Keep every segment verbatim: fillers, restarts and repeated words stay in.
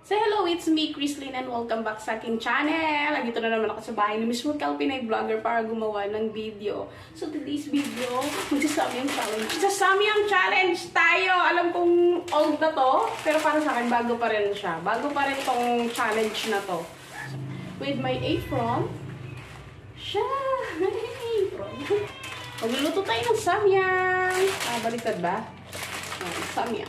So hello, it's me, Chrislyn, and welcome back sa aking channel. Nandito na naman ako sa bahay ni Miss Murcal Pinay Vlogger para gumawa ng video. So today's video, magsasamyang challenge. Magsasamyang challenge tayo! Alam kong old na to, pero para sa akin, bago pa rin siya. Bago pa rin tong challenge na to. With my apron. Siya! Apron. Magluluto tayo ng samyang. Ah, baliktad ba? Ah, samyang.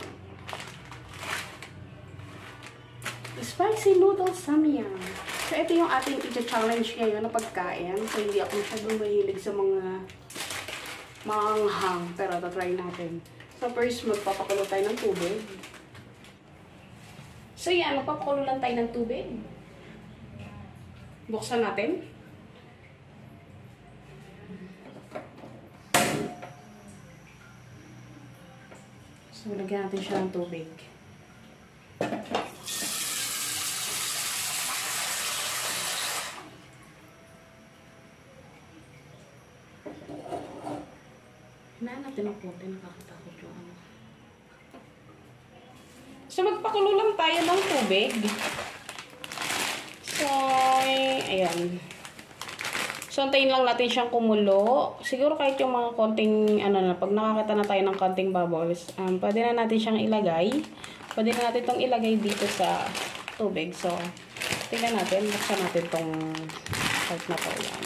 Spicy noodle samyang. So, ito yung ating i-challenge ngayon na pagkain. So, hindi ako masyadong mahilig sa mga manghang. Pero, tatry natin. So, first, magpapakulo tayo ng tubig. So, yan. Magpapakulo lang tayo ng tubig. Buksan natin. So, lagyan natin siya ng tubig. Hinaan natin ang puti, nakakatakot yung ano. So, magpakulo lang tayo ng tubig. So, ayan. So, antayin lang natin siyang kumulo. Siguro kahit yung mga konting, ano na, pag nakakita na tayo ng konting bubbles, um, pwede na natin siyang ilagay. Pwede na natin itong ilagay dito sa tubig. So, tingnan natin, buksan natin itong part na to. Yan.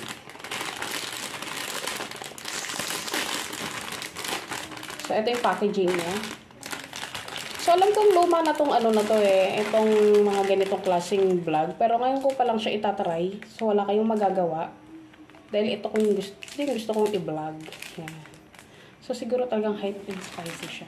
So, ito yung packaging niya. So, alam kong luma na tong ano na to eh. Itong mga ganitong klaseng vlog. Pero ngayon ko pa lang siya itatry. So, wala kayong magagawa. Dahil ito kong gusto, ito yung gusto kong i-vlog. Yan. So, siguro talagang hot and spicy siya.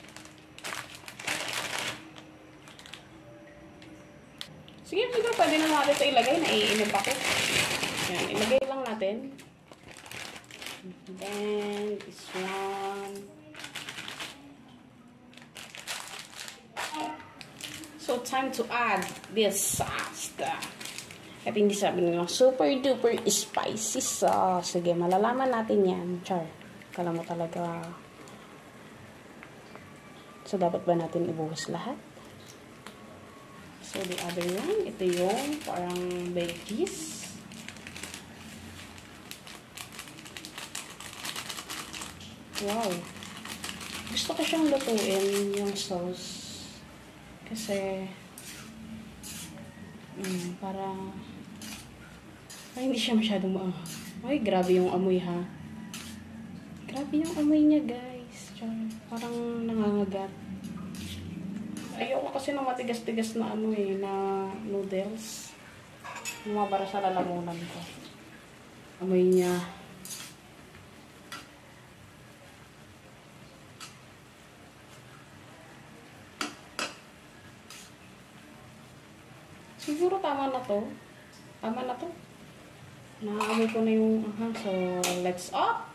Sige, siguro pwede na natin ito ilagay. Naiinip ako. Yan. Ilagay lang natin. And then, this one. So, time to add this sauce. At hindi sabi nilang super duper spicy sauce. Sige, malalaman natin yan. Char. Kala mo talaga. So, dapat ba natin ibuhos lahat? So, the other one. Ito yung parang veggies. Wow. Gusto ko siyang lutuin yung sauce. Kasi, um, para, para hindi siya masyadong maanghang. Ay, grabe yung amoy ha. Grabe yung amoy niya guys. Parang nangangagat. Ayoko kasi ng matigas-tigas na ano eh, na noodles. Lumabara sa lalamunan ko. Amoy niya. Siguro tama na to. Tama na to. Nakaamoy ko na yung, aha, so let's up.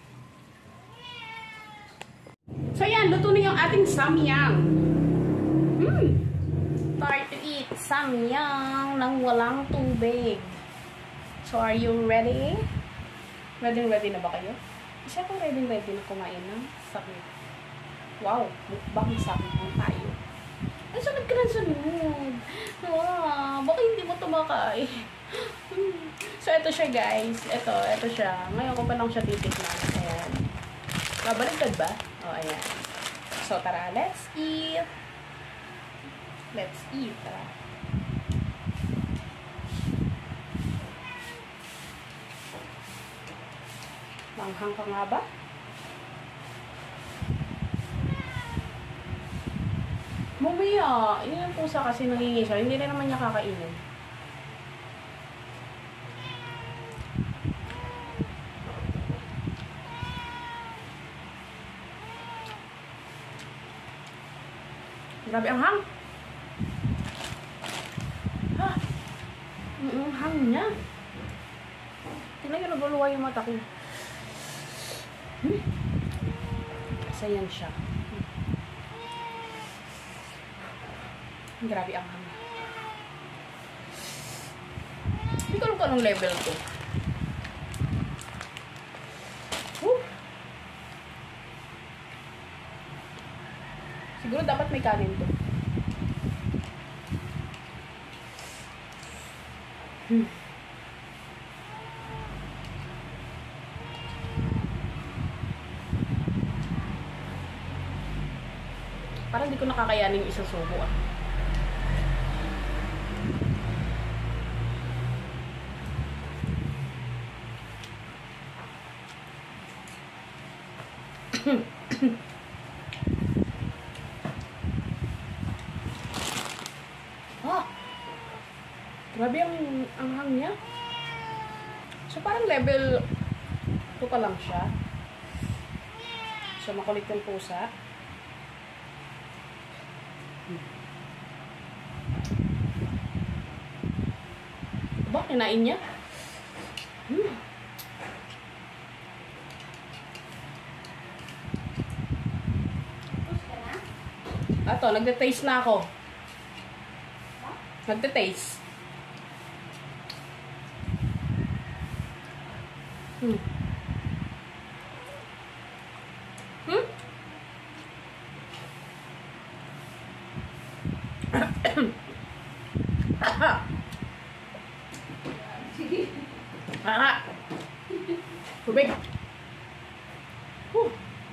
So yan, luto na yung ating samyang. Hmm. Start to eat samyang nang walang tubig. So are you ready? Ready ready na ba kayo? Kasi ako ready ready na kumain ng samyang. Wow, mukbang samyang tayo. Ay, sunod ka lang sunod. Wow, baka hindi mo tumakay. So, ito siya guys. Ito, ito siya. Ngayon ko pa lang siya titikman. Ayan. Babaliktad ba? O, oh, ayan. So, tara, let's eat. Let's eat, tara. Manghang ka nga ba? Mamaya, yun yung pusa kasi nangingi siya. Hindi rin naman niya kakainin. Grabe ang hang. Ha? Ang hang niya. Tingnan nyo, naguluwa yung mata ko. Hmm? Kasi yan siya. Grabe ang hangin. Hindi ko alam kung anong level to. Woo! Siguro dapat may kanin to. Hmm. Parang di ko nakakayanin yung isusubo ah. Ah, grabe ang anghang niya. So parang level two pa lang siya. So makulit yung pusa. Ba, kinain niya? Hmm. Ato, nagte-taste na ako. Nagte-taste. Hmm. Hmm? Ah. Tubig. Huh.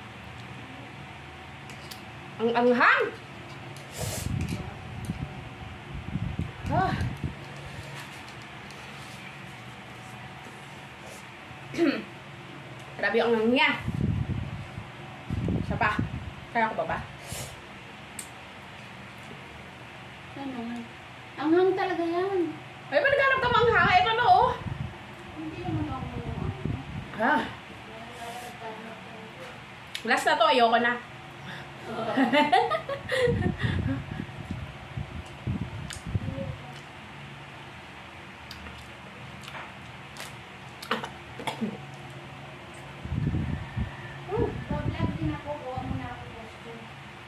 Ang anghang. Ah. Grabe ang anghang niya. Isa pa. Kaya ko ba ba? Ano? Anghang talaga yan. Ay, ba naghanap ka manghang? Eh, ano oh? Hindi naman ako. Ah. Last na to, ayoko na. Pag-vlog din ako, kuha mo na ako costume.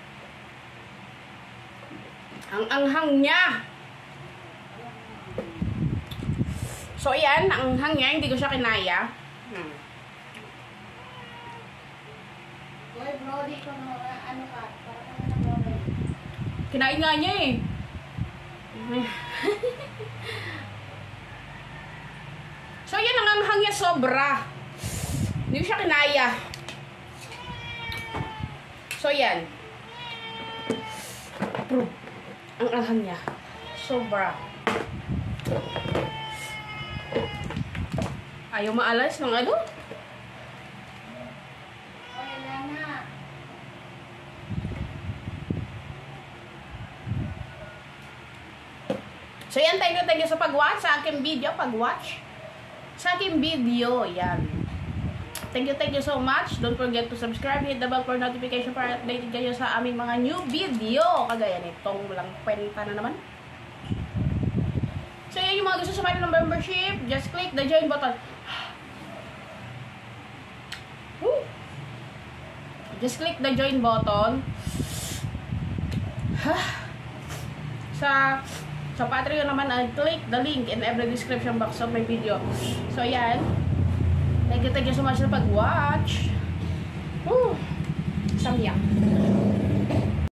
Ang anghang niya. So, ayan, ang anghang niya, hindi ko siya kinaya. Hmm. Uy, Brody, kung ano ka, para ka na Brody. Kinain nga niya eh. So, yan ang anghang niya sobra. Hindi ko siya kinaya. So, yan. Ang anghang niya. Sobra. Ayaw maalas ng ano? Wala na. So yan, thank you, thank you sa pag-watch sa aking video, pag-watch sa aking video, yan. Thank you, thank you so much. Don't forget to subscribe, hit the bell for notification para updated kayo sa aming mga new video. Kagaya nitong walang kwenta na naman. So yan, yung mga gusto sumali ng membership, just click the join button. Woo! Just click the join button. Sa sa Patreon naman, I click the link in every description box of my video. So yan. Thank you, thank you so much sa pag-watch. Woo! Samyak.